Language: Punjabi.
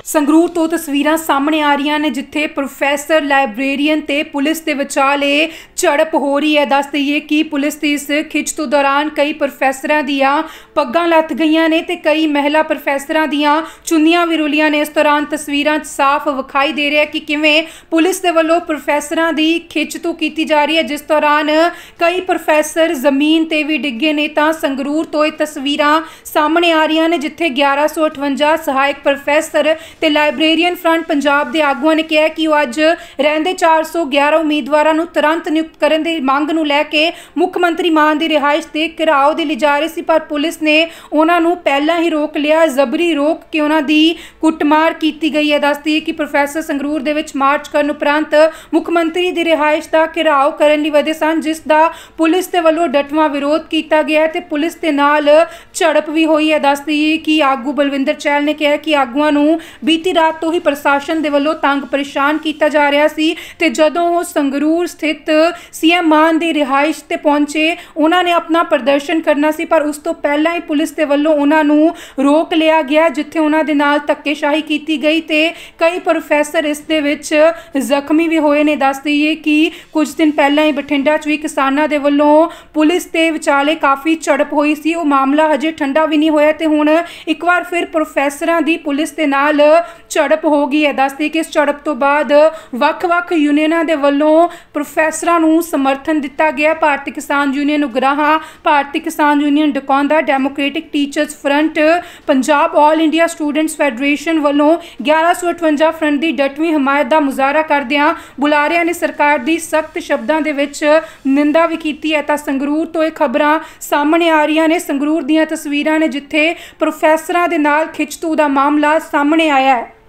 ਸੰਗਰੂਰ ਤੋਂ ਤਸਵੀਰਾਂ ਸਾਹਮਣੇ ਆ ਰਹੀਆਂ ਨੇ ਜਿੱਥੇ ਪ੍ਰੋਫੈਸਰ ਲਾਇਬ੍ਰੇਰੀਅਨ ਤੇ ਪੁਲਿਸ ਦੇ ਵਿਚਾਲੇ ਝੜਪ ਹੋ ਰਹੀ ਹੈ। ਦੱਸ ਦਈਏ ਕਿ ਪੁਲਿਸ ਦੀ ਇਸ ਖਿੱਚ ਤੋਂ ਦੌਰਾਨ ਕਈ ਪ੍ਰੋਫੈਸਰਾਂ ਦੀਆਂ ਪੱਗਾਂ ਲੱਥ ਗਈਆਂ ਨੇ ਤੇ ਕਈ ਮਹਿਲਾ ਪ੍ਰੋਫੈਸਰਾਂ ਦੀਆਂ ਚੁੰਨੀਆਂ ਵੀ ਰੁਲੀਆਂ ਨੇ। ਇਸ ਦੌਰਾਨ ਤਸਵੀਰਾਂ 'ਚ ਸਾਫ਼ ਵਿਖਾਈ ਦੇ ਰਿਹਾ ਕਿ ਕਿਵੇਂ ਪੁਲਿਸ ਦੇ ਵੱਲੋਂ ਪ੍ਰੋਫੈਸਰਾਂ ਦੀ ਖਿੱਚ ਤੋਂ ਕੀਤੀ ਜਾ ਰਹੀ ਹੈ, ਜਿਸ ਦੌਰਾਨ ਕਈ ਪ੍ਰੋਫੈਸਰ ਜ਼ਮੀਨ ਤੇ ਵੀ ਡਿੱਗੇ ਨੇ। ਤਾਂ ਸੰਗਰੂਰ ਤੋਂ ਇਹ ਤਸਵੀਰਾਂ ਸਾਹਮਣੇ ਆ ਰਹੀਆਂ ਨੇ ਜਿੱਥੇ 1158 ਸਹਾਇਕ ਪ੍ਰੋਫੈਸਰ ਤੇ ਲਾਇਬ੍ਰੇਰੀਅਨ ਫਰੰਟ ਪੰਜਾਬ ਦੇ ਆਗੂਆਂ ਨੇ ਕਿਹਾ ਕਿ ਉਹ ਅੱਜ ਰਹਿੰਦੇ 411 ਉਮੀਦਵਾਰਾਂ ਨੂੰ ਤੁਰੰਤ ਨਿਯੁਕਤ ਕਰਨ ਦੀ ਮੰਗ ਨੂੰ ਲੈ ਕੇ ਮੁੱਖ ਮੰਤਰੀ ਮਾਨ ਦੀ ਰਿਹਾਇਸ਼ ਤੇ ਘਿਰਾਓ ਦੇ ਲਈ ਜਾ ਰਹੇ ਸੀ, ਪਰ ਪੁਲਿਸ ਨੇ ਉਹਨਾਂ ਨੂੰ ਪਹਿਲਾਂ ਹੀ ਰੋਕ ਲਿਆ। ਜ਼ਬਰੀ ਰੋਕ ਕੇ ਉਹਨਾਂ ਦੀ ਕੁੱਟਮਾਰ ਕੀਤੀ ਗਈ ਹੈ। ਦੱਸਦੀ ਹੈ ਕਿ ਪ੍ਰੋਫੈਸਰ ਸੰਗਰੂਰ ਦੇ ਵਿੱਚ ਮਾਰਚ ਕਰਨ ਉਪਰੰਤ ਮੁੱਖ ਮੰਤਰੀ ਦੀ ਰਿਹਾਇਸ਼ ਦਾ ਘਿਰਾਓ ਕਰਨ ਲਈ ਵਧੇ ਸਨ, ਜਿਸ ਦਾ ਪੁਲਿਸ ਦੇ ਵੱਲੋਂ ਡਟਵਾਂ ਵਿਰੋਧ ਕੀਤਾ ਗਿਆ ਤੇ ਪੁਲਿਸ ਦੇ ਨਾਲ ਝੜਪ ਵੀ ਹੋਈ ਹੈ। ਦੱਸਦੀ ਹੈ ਕਿ ਆਗੂ ਬਲਵਿੰਦਰ ਚਹਿਲ ਨੇ ਕਿਹਾ ਕਿ ਆਗੂਆਂ ਨੂੰ ਬੀਤੀ ਰਾਤ ਤੋਂ ਹੀ ਪ੍ਰਸ਼ਾਸਨ ਦੇ ਵੱਲੋਂ ਤੰਗ ਪਰੇਸ਼ਾਨ ਕੀਤਾ ਜਾ ਰਿਹਾ ਸੀ ਤੇ ਜਦੋਂ ਉਹ ਸੰਗਰੂਰ ਸਥਿਤ ਸੀਐਮ ਮਾਨ ਦੀ ਰਿਹਾਇਸ਼ ਤੇ ਪਹੁੰਚੇ ਉਹਨਾਂ ਨੇ ਆਪਣਾ ਪ੍ਰਦਰਸ਼ਨ ਕਰਨਾ ਸੀ, ਪਰ ਉਸ ਤੋਂ ਪਹਿਲਾਂ ਹੀ ਪੁਲਿਸ ਦੇ ਵੱਲੋਂ ਉਹਨਾਂ ਨੂੰ ਰੋਕ ਲਿਆ ਗਿਆ, ਜਿੱਥੇ ਉਹਨਾਂ ਦੇ ਨਾਲ ਧੱਕੇਸ਼ਾਹੀ ਕੀਤੀ ਗਈ ਤੇ ਕਈ ਪ੍ਰੋਫੈਸਰ ਇਸ ਦੇ ਵਿੱਚ ਜ਼ਖਮੀ ਵੀ ਹੋਏ ਨੇ। ਦੱਸ ਦਈਏ ਕਿ ਕੁਝ ਦਿਨ ਪਹਿਲਾਂ ਹੀ ਬਠਿੰਡਾ 'ਚ ਵੀ ਕਿਸਾਨਾਂ ਦੇ ਵੱਲੋਂ ਪੁਲਿਸ ਦੇ ਵਿਚਾਲੇ ਕਾਫੀ ਝੜਪ ਹੋਈ ਸੀ। ਉਹ ਮਾਮਲਾ ਹਜੇ ਠੰਡਾ ਵੀ ਨਹੀਂ ਹੋਇਆ ਤੇ ਹੁਣ ਇੱਕ ਵਾਰ ਫਿਰ ਪ੍ਰੋਫੈਸਰਾਂ ਦੀ ਪੁਲਿਸ ਦੇ ਨਾਲ ਝੜਪ ਹੋ ਗਈ ਹੈ। ਦੱਸਦੇ ਕਿ ਇਸ ਝੜਪ ਤੋਂ ਬਾਅਦ ਵੱਖ-ਵੱਖ ਯੂਨੀਅਨਾਂ ਦੇ ਵੱਲੋਂ ਪ੍ਰੋਫੈਸਰਾਂ ਨੂੰ ਸਮਰਥਨ ਦਿੱਤਾ ਗਿਆ। ਭਾਰਤੀ Kisan union Ugrahan, Bharti Kisan union Dakaunda, democratic teachers front Punjab, all India students federation ਵੱਲੋਂ 1158 ਫਰੰਟ ਦੀ ਡਟਵੀਂ ਹਮਾਇਤ ਦਾ ਮੁਜ਼ਾਹਰਾ ਕਰਦਿਆਂ ਬੁਲਾਰਿਆਂ ਨੇ ਸਰਕਾਰ ਦੀ ਸਖਤ ਸ਼ਬਦਾਂ ਦੇ ਵਿੱਚ ਨਿੰਦਾ ਵੀ ਕੀਤੀ ਹੈ। ਤਾਂ ਸੰਗਰੂਰ ਤੋਂ ਇਹ ਖਬਰਾਂ ਸਾਹਮਣੇ ਆ ਰਹੀਆਂ ਨੇ, ਸੰਗਰੂਰ ਦੀਆਂ ਤਸਵੀਰਾਂ ਨੇ ਜਿੱਥੇ ਪ੍ਰੋਫੈਸਰਾਂ ਦੇ ਨਾਲ ਖਿੱਚਤੂ ਦਾ ਮਾਮਲਾ ਸਾਹਮਣੇ ਆਇਆ ਹੈ।